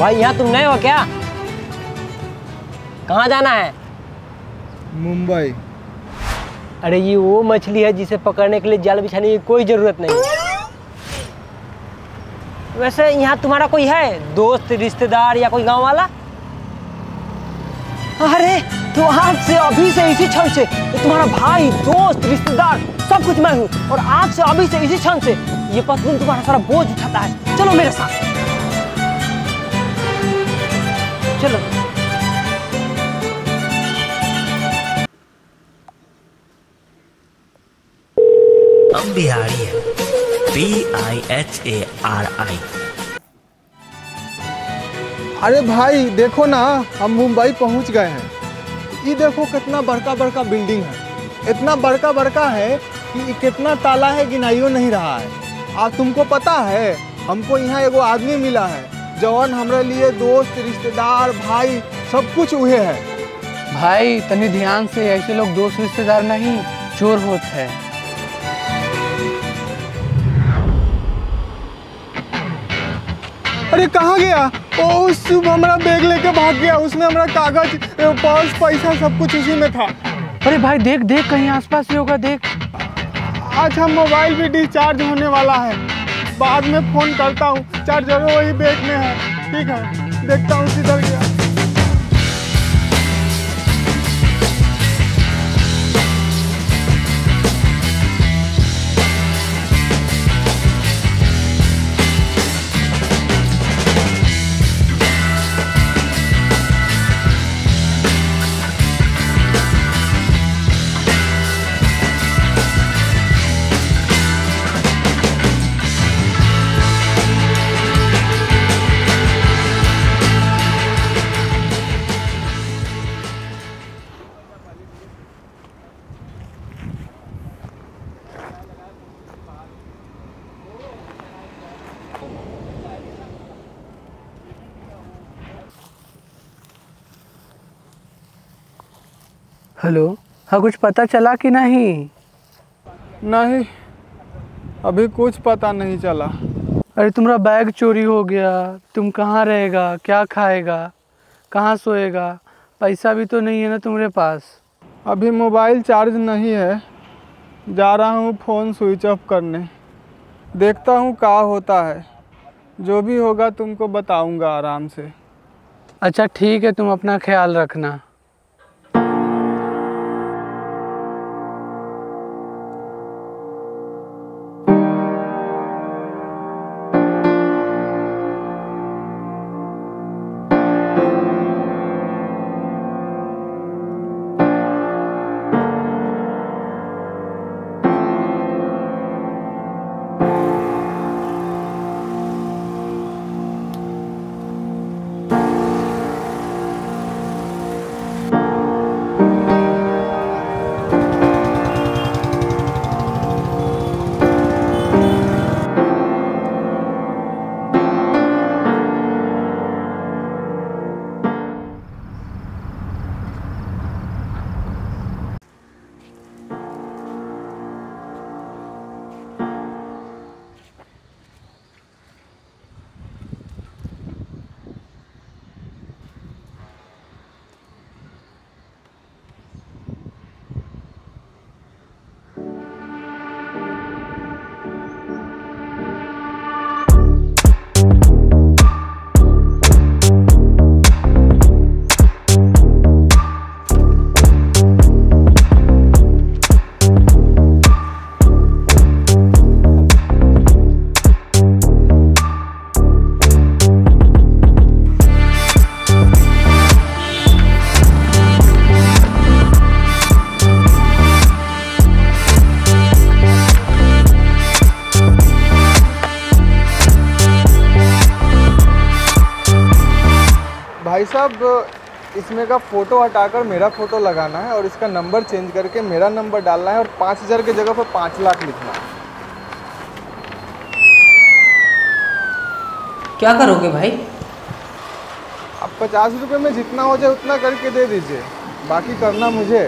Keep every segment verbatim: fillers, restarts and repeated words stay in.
भाई यहाँ तुम नए हो क्या? कहाँ जाना है? मुंबई। अरे ये वो मछली है जिसे पकड़ने के लिए जाल बिछाने की कोई ज़रूरत नहीं। वैसे यहाँ तुम्हारा कोई है दोस्त, रिश्तेदार या कोई गांव वाला? अरे तो आज से अभी से इसी क्षण से तुम्हारा भाई, दोस्त, रिश्तेदार सब कुछ मैं हूँ। और आज से अभी से इसी क्षण से ये पतलून तुम्हारा सारा बोझ उठाता है। चलो मेरे साथ, चलो। हम बिहारी है, B I H A R I. अरे भाई देखो ना, हम मुंबई पहुंच गए हैं। ये देखो कितना बड़का बड़का बिल्डिंग है, इतना बड़का बड़का है कि कितना ताला है गिनाइयो नहीं रहा है। आज तुमको पता है हमको यहाँ एगो आदमी मिला है जौन हमारे लिए दोस्त, रिश्तेदार, भाई सब कुछ उहे है। भाई तनी ध्यान से, ऐसे लोग दोस्त रिश्तेदार नहीं चोर होते हैं। अरे कहाँ गया? ओ उस हमारा बैग लेके भाग गया। उसमें हमारा कागज, पर्स, पैसा सब कुछ उसी में था। अरे भाई देख देख, कहीं आसपास ही होगा, देख। आज हम मोबाइल भी डिस्चार्ज होने वाला है, बाद में फोन करता हूँ। चार्जर वही बैग में है। ठीक है, देखता हूँ किधर गया। हेलो, हाँ कुछ पता चला कि नहीं? नहीं, अभी कुछ पता नहीं चला। अरे तुम्हारा बैग चोरी हो गया, तुम कहाँ रहेगा, क्या खाएगा, कहाँ सोएगा? पैसा भी तो नहीं है ना तुम्हारे पास। अभी मोबाइल चार्ज नहीं है, जा रहा हूँ फ़ोन स्विच ऑफ करने। देखता हूँ क्या होता है, जो भी होगा तुमको बताऊँगा आराम से। अच्छा ठीक है, तुम अपना ख्याल रखना। भाई साहब, इसमें का फ़ोटो हटाकर मेरा फ़ोटो लगाना है और इसका नंबर चेंज करके मेरा नंबर डालना है और पाँच हज़ार की जगह पर पाँच लाख लिखना है। क्या करोगे भाई? अब पचास रुपये में जितना हो जाए उतना करके दे दीजिए, बाकी करना मुझे।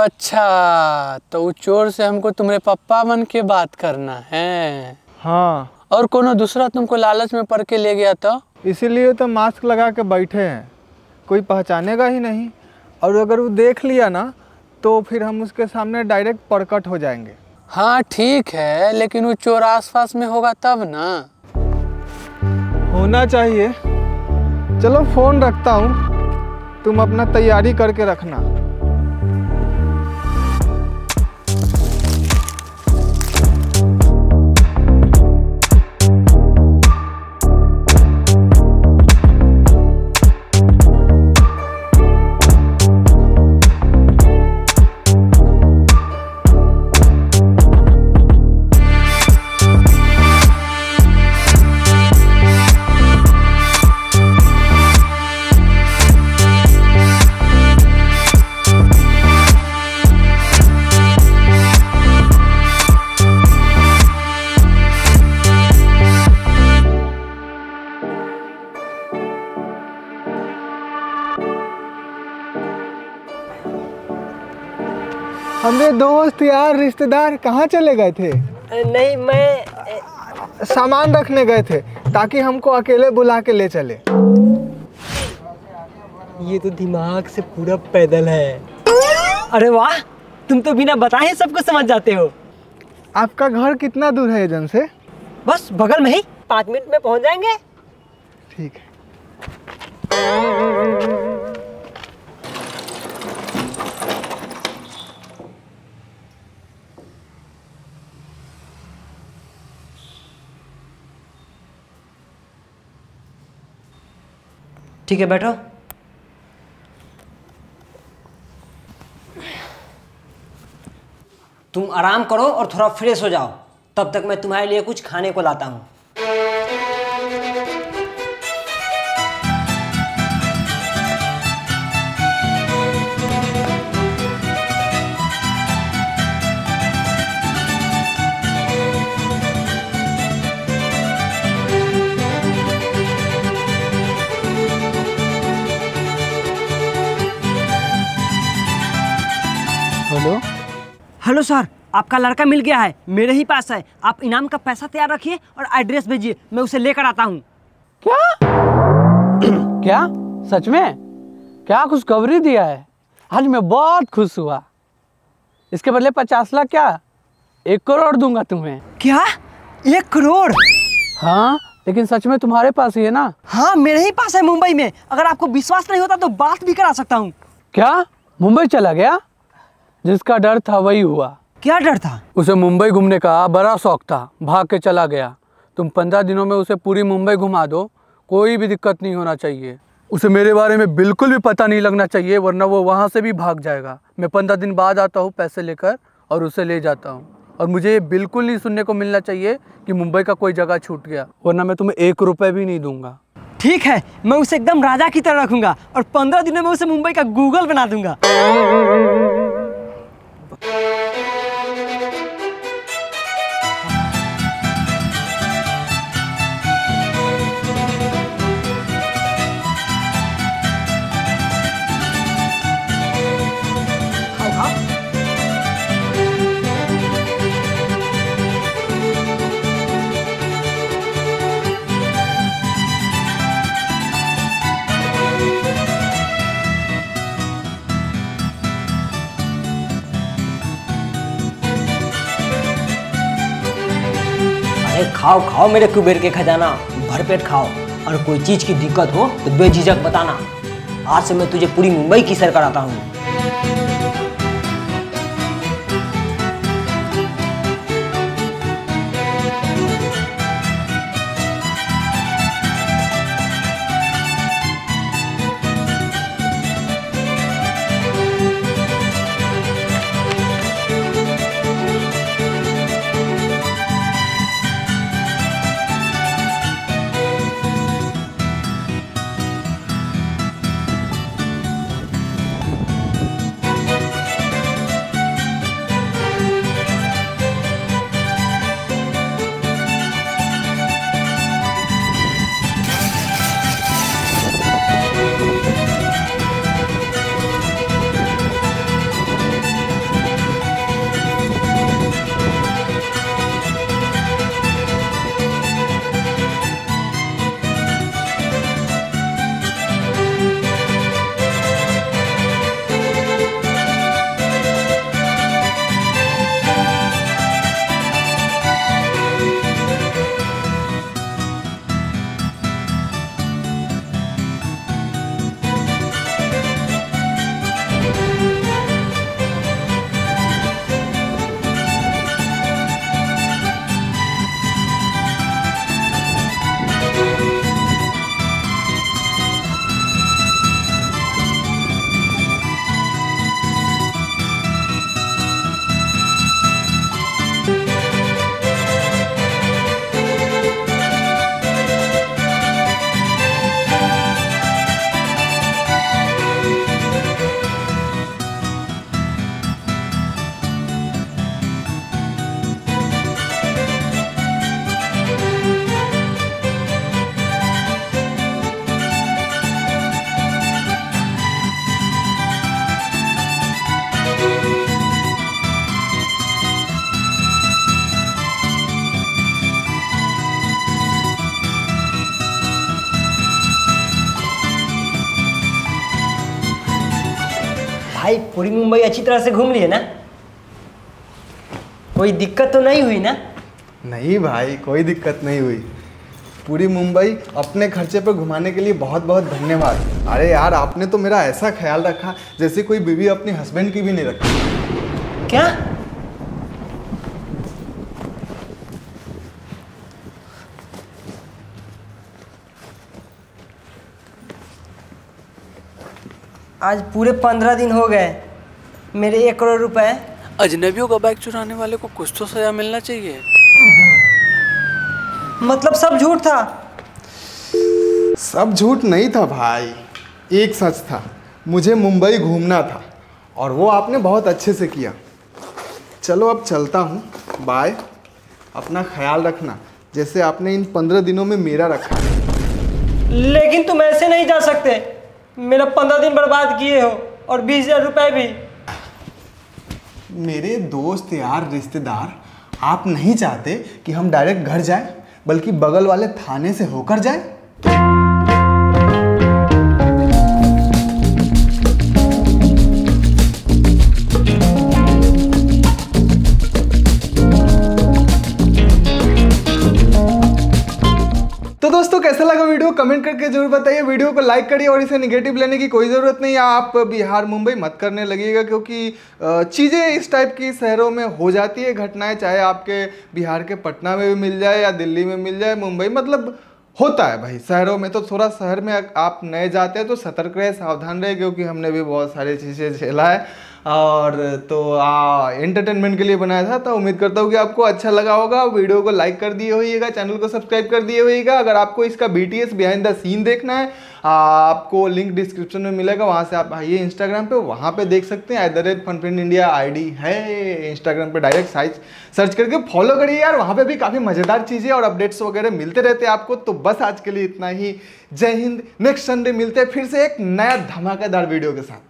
अच्छा, तो वो चोर से हमको तुम्हारे पप्पा बन के बात करना है। हाँ, और कोनो दूसरा तुमको लालच में पड़ के ले गया तो? इसीलिए तो मास्क लगा के बैठे हैं, कोई पहचानेगा ही नहीं। और अगर वो देख लिया ना तो फिर हम उसके सामने डायरेक्ट प्रकट हो जाएंगे। हाँ ठीक है, लेकिन वो चोर आसपास में होगा तब ना। होना चाहिए। चलो फ़ोन रखता हूँ, तुम अपना तैयारी करके रखना। हमरे दोस्त यार रिश्तेदार कहाँ चले गए थे? नहीं, मैं सामान रखने गए थे ताकि हमको अकेले बुला के ले चले। ये तो दिमाग से पूरा पैदल है। अरे वाह, तुम तो बिना बताए सब कुछ समझ जाते हो। आपका घर कितना दूर है एजेंट से? बस बगल में ही, पाँच मिनट में पहुंच जाएंगे। ठीक है। ठीक है, बैठो। तुम आराम करो और थोड़ा फ्रेश हो जाओ, तब तक मैं तुम्हारे लिए कुछ खाने को लाता हूँ। हेलो हेलो सर, आपका लड़का मिल गया है, मेरे ही पास है। आप इनाम का पैसा तैयार रखिए और एड्रेस भेजिए, मैं उसे लेकर आता हूँ। क्या? क्या सच में? क्या खुशखबरी दिया है? आज मैं बहुत खुश हुआ। इसके बदले पचास लाख क्या, एक करोड़ दूंगा तुम्हें। क्या? एक करोड़? हाँ, लेकिन सच में तुम्हारे पास ही है ना? हाँ, मेरे ही पास है, मुंबई में। अगर आपको विश्वास नहीं होता तो बात भी करा सकता हूँ। क्या मुंबई चला गया? जिसका डर था वही हुआ। क्या डर था? उसे मुंबई घूमने का बड़ा शौक था, भाग के चला गया। तुम पंद्रह दिनों में उसे पूरी मुंबई घुमा दो, कोई भी दिक्कत नहीं होना चाहिए। उसे मेरे बारे में बिल्कुल भी पता नहीं लगना चाहिए, वरना वो वहाँ से भी भाग जाएगा। मैं पंद्रह दिन बाद आता हूँ पैसे लेकर और उसे ले जाता हूँ। और मुझे ये बिल्कुल नहीं सुनने को मिलना चाहिए कि मुंबई का कोई जगह छूट गया, वरना मैं तुम्हें एक रुपये भी नहीं दूंगा। ठीक है, मैं उसे एकदम राजा की तरह रखूंगा और पंद्रह दिनों में उसे मुंबई का गूगल बना दूंगा। खाओ खाओ। अरे खाओ खाओ मेरे कुबेर के खजाना, भरपेट खाओ। और कोई चीज की दिक्कत हो तो बेझिझक बताना। आज से मैं तुझे पूरी मुंबई की सैर कराता हूँ। भाई पूरी मुंबई अच्छी तरह से घूम लिए ना? कोई दिक्कत तो नहीं हुई ना? नहीं भाई, कोई दिक्कत नहीं हुई। पूरी मुंबई अपने खर्चे पर घुमाने के लिए बहुत बहुत धन्यवाद। अरे यार, आपने तो मेरा ऐसा ख्याल रखा जैसे कोई बीवी अपने हस्बैंड की भी नहीं रखती। क्या? आज पूरे पंद्रह दिन हो गए, मेरे एक करोड़ रुपए। अजनबियों का बैग चुराने वाले को कुछ तो सजा मिलना चाहिए। मतलब सब झूठ था? सब झूठ नहीं था भाई, एक सच था। मुझे मुंबई घूमना था और वो आपने बहुत अच्छे से किया। चलो अब चलता हूँ, बाय। अपना ख्याल रखना जैसे आपने इन पंद्रह दिनों में मेरा रखा। लेकिन तुम ऐसे नहीं जा सकते, मेरा पंद्रह दिन बर्बाद किए हो और बीस हजार रुपए भी। मेरे दोस्त यार रिश्तेदार, आप नहीं चाहते कि हम डायरेक्ट घर जाएं, बल्कि बगल वाले थाने से होकर जाएं? तो दोस्तों कैसा लगा वीडियो कमेंट करके जरूर बताइए। वीडियो को लाइक करिए और इसे नेगेटिव लेने की कोई ज़रूरत नहीं है। आप बिहार मुंबई मत करने लगिएगा, क्योंकि चीज़ें इस टाइप की शहरों में हो जाती है घटनाएं, चाहे आपके बिहार के पटना में भी मिल जाए या दिल्ली में मिल जाए, मुंबई, मतलब होता है भाई शहरों में। तो थोड़ा शहर में आप नए जाते हैं तो सतर्क रहे, सावधान रहे, क्योंकि हमने भी बहुत सारी चीज़ें झेला है। और तो एंटरटेनमेंट के लिए बनाया था, तो उम्मीद करता हूँ कि आपको अच्छा लगा होगा। वीडियो को लाइक कर दिए होइएगा, चैनल को सब्सक्राइब कर दिए होइएगा। अगर आपको इसका बीटीएस बिहाइंड द सीन देखना है, आपको लिंक डिस्क्रिप्शन में मिलेगा, वहाँ से आप आइए इंस्टाग्राम पे, वहाँ पे देख सकते हैं। At the rate fun friend India ID है इंस्टाग्राम पे, डायरेक्ट साइज सर्च करके फॉलो करिए यार। वहाँ पे भी काफ़ी मज़ेदार चीज़ें और अपडेट्स वगैरह मिलते रहते हैं आपको। तो बस आज के लिए इतना ही। जय हिंद। नेक्स्ट संडे मिलते हैं फिर से एक नया धमाकेदार वीडियो के साथ।